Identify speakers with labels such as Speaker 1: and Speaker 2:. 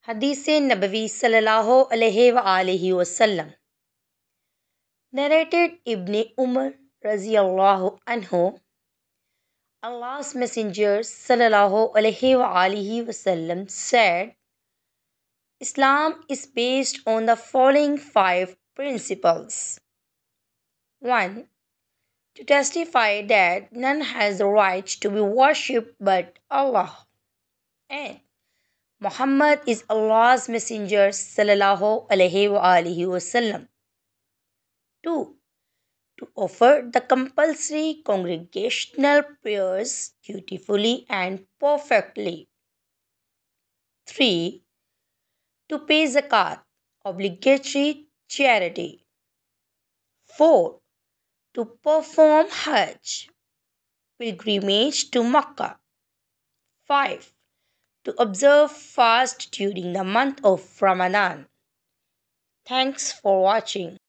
Speaker 1: Hadees Nabvi SAW. Narrated Ibn Umar Raziyallahu Anhu. Allah's Messenger SAW said, Islam is based on the following five principles. 1. To testify that none has the right to be worshipped but Allah, and Muhammad is Allah's Messenger ﷺ. 2. To offer the compulsory congregational prayers dutifully and perfectly. 3. To pay Zakat, obligatory charity. 4. To perform Hajj, pilgrimage to Makkah. 5. To observe fast during the month of Ramadan. Thanks for watching.